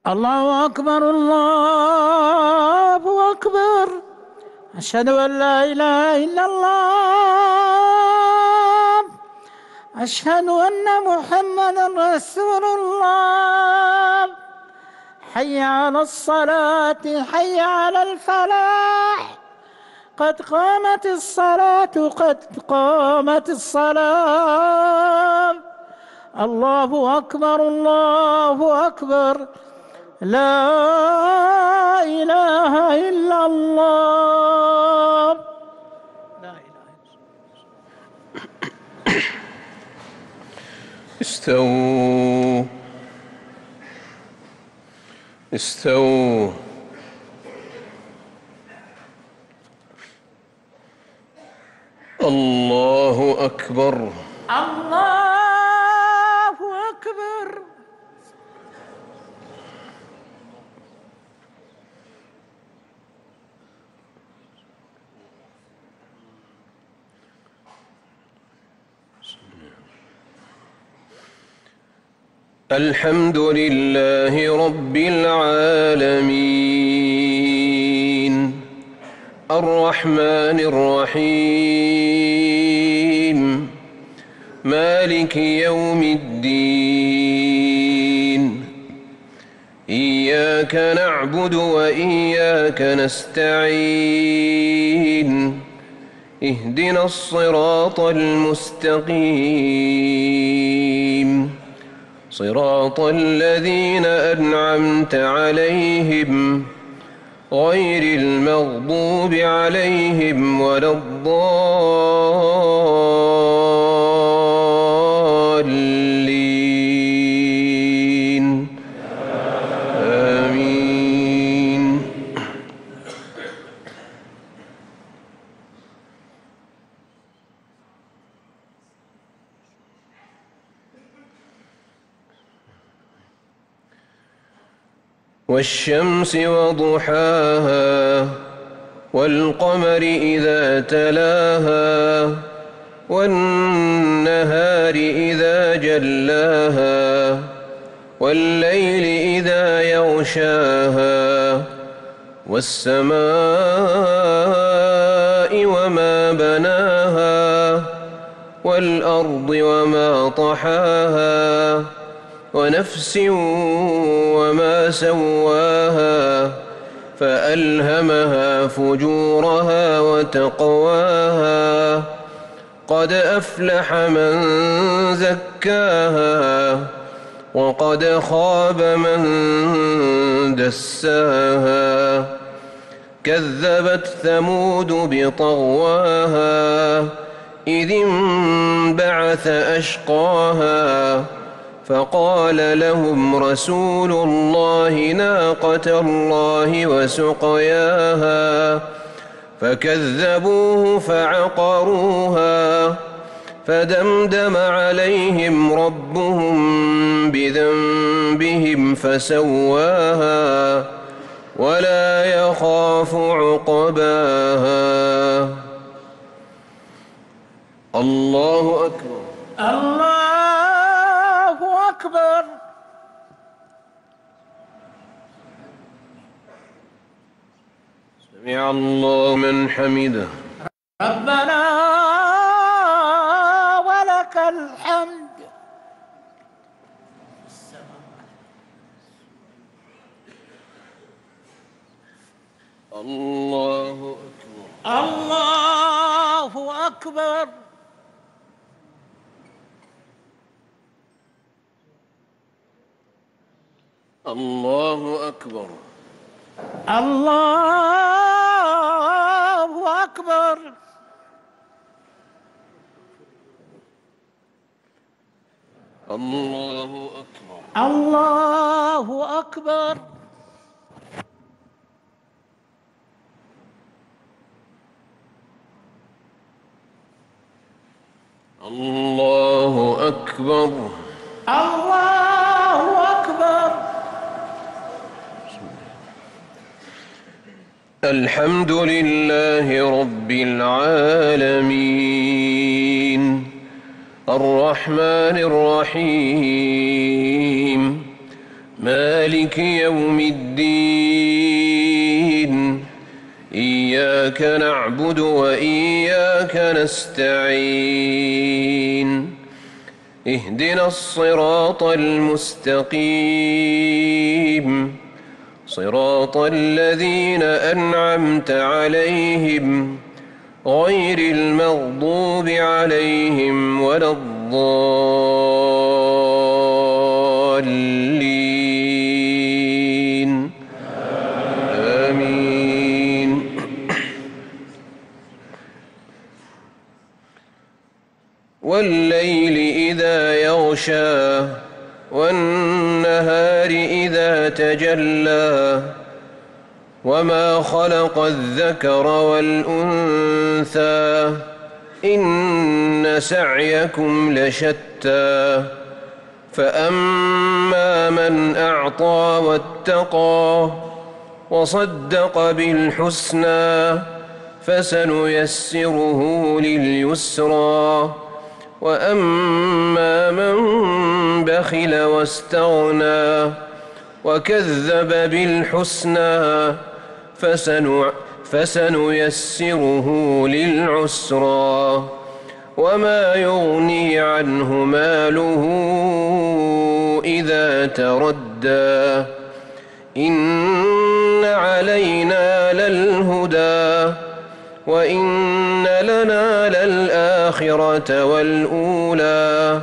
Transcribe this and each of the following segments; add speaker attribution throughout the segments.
Speaker 1: الله أكبر الله أكبر. أشهد أن لا إله إلا الله. أشهد أن محمدا رسول الله. حي على الصلاة حي على الفلاح. قد قامت الصلاة قد قامت الصلاة. الله أكبر الله أكبر. لا إله إلا الله. لا إله إلا الله.
Speaker 2: استووا استووا. الله أكبر
Speaker 1: الله أكبر.
Speaker 2: الحمد لله رب العالمين الرحمن الرحيم مالك يوم الدين. إياك نعبد وإياك نستعين. اهدنا الصراط المستقيم صراط الذين أنعمت عليهم غير المغضوب عليهم ولا الضالين. آمين. والشمس وضحاها والقمر إذا تلاها والنهار إذا جلاها والليل إذا يغشاها والسماء وما بناها والأرض وما طحاها ونفس وما سواها فألهمها فجورها وتقواها. قد أفلح من زكاها وقد خاب من دساها. كذبت ثمود بطغواها إذ انبعث أشقاها فقال لهم رسول الله ناقة الله وسقياها فكذبوه فعقروها فدمدم عليهم ربهم بذنبهم فسواها ولا يخاف عقباها. الله أكبر
Speaker 1: الله أكبر.
Speaker 2: سمع الله من حمده.
Speaker 1: ربنا ولك الحمد.
Speaker 2: الله أكبر
Speaker 1: الله أكبر.
Speaker 2: الله أكبر
Speaker 1: الله أكبر.
Speaker 2: الله أكبر
Speaker 1: الله أكبر.
Speaker 2: الله أكبر.
Speaker 1: الله أكبر.
Speaker 2: الحمد لله رب العالمين الرحمن الرحيم مالك يوم الدين إياك نعبد وإياك نستعين اهدنا الصراط المستقيم صراط الذين أنعمت عليهم غير المغضوب عليهم ولا الضالين آمين. والليل إذا يغشى والنهار إذا تجلى وما خلق الذكر والأنثى إن سعيكم لشتى فأما من أعطى واتقى وصدق بالحسنى فسنيسره لليسرى وأما من بخل واستغنى وكذب بالحسنى فسنيسره للعسرى وما يغني عنه ماله إذا تردى إن علينا للهدى وإن لنا للآخرة والأولى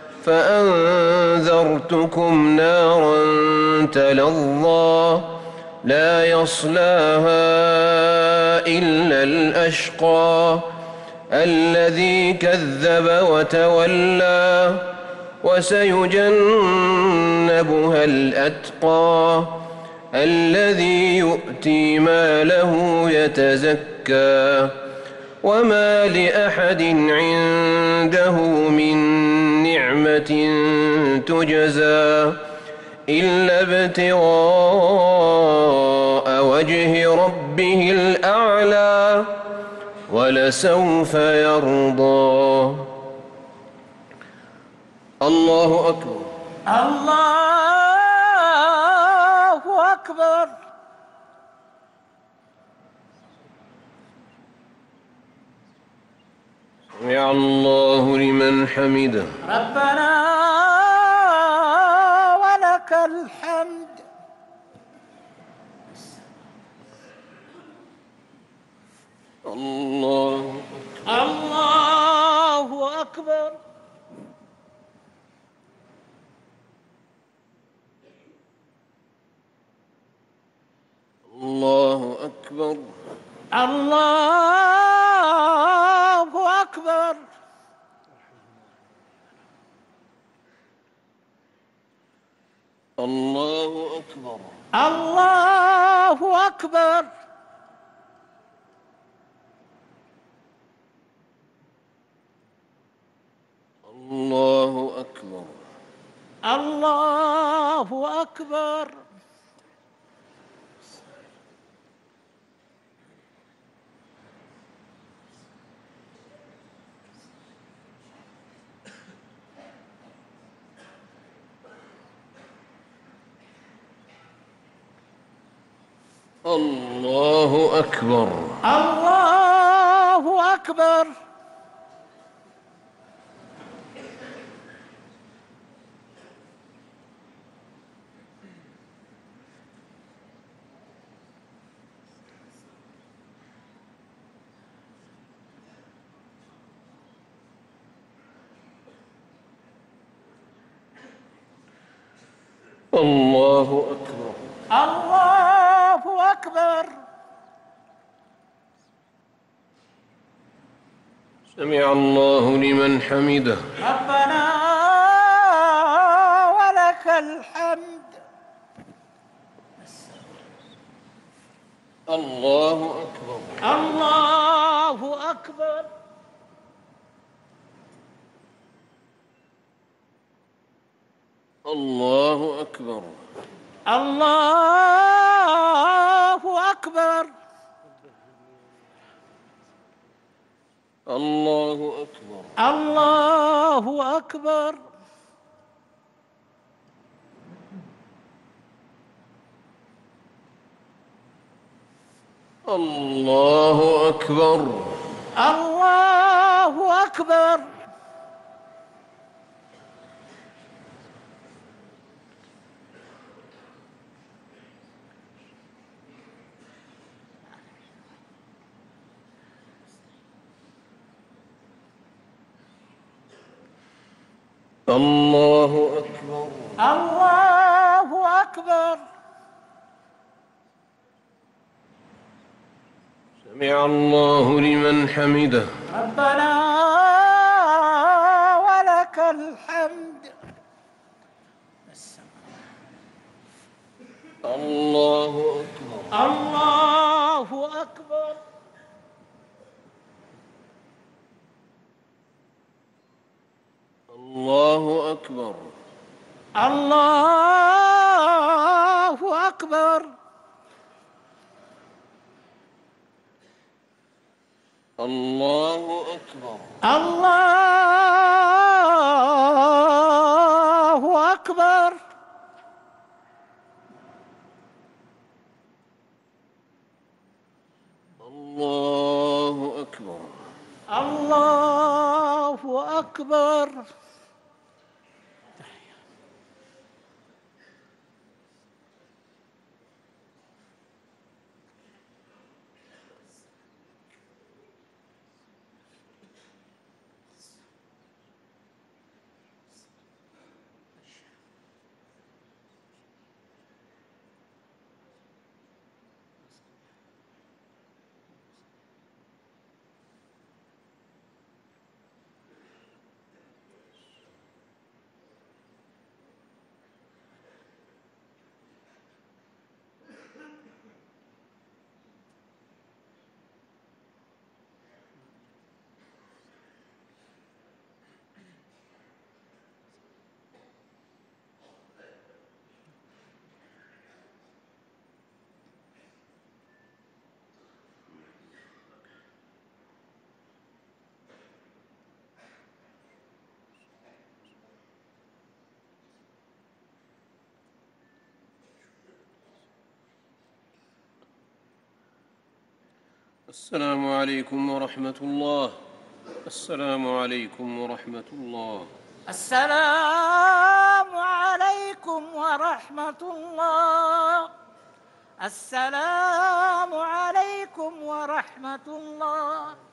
Speaker 2: فأنذرتكم نارا تلظى لا يصلاها إلا الأشقى الذي كذب وتولى وسيجنبها الأتقى الذي يؤتي ماله يتزكى وما لأحد عنده من نعمة تجزى إلا ابتغاء وجه ربه الأعلى ولسوف يرضى. الله أكبر.
Speaker 1: الله أكبر.
Speaker 2: سمع الله لمن حمده.
Speaker 1: ربنا ولك الحمد.
Speaker 2: الله
Speaker 1: أكبر.
Speaker 2: الله أكبر.
Speaker 1: الله أكبر.
Speaker 2: الله أكبر.
Speaker 1: الله أكبر.
Speaker 2: الله أكبر.
Speaker 1: الله أكبر.
Speaker 2: الله أكبر.
Speaker 1: الله أكبر.
Speaker 2: الله أكبر.
Speaker 1: الله أكبر.
Speaker 2: سمع الله لمن حمده.
Speaker 1: ربنا ولك الحمد.
Speaker 2: الله أكبر.
Speaker 1: الله أكبر.
Speaker 2: الله أكبر.
Speaker 1: الله أكبر.
Speaker 2: الله أكبر.
Speaker 1: الله أكبر.
Speaker 2: الله أكبر.
Speaker 1: الله أكبر.
Speaker 2: الله أكبر.
Speaker 1: الله أكبر.
Speaker 2: سمع الله لمن حمده.
Speaker 1: ربنا ولك الحمد.
Speaker 2: الله أكبر.
Speaker 1: الله أكبر.
Speaker 2: الله أكبر.
Speaker 1: الله أكبر.
Speaker 2: الله أكبر.
Speaker 1: الله أكبر.
Speaker 2: الله أكبر.
Speaker 1: الله أكبر.
Speaker 2: السلام عليكم ورحمة الله. السلام عليكم ورحمة الله.
Speaker 1: السلام عليكم ورحمة الله. السلام عليكم ورحمة الله.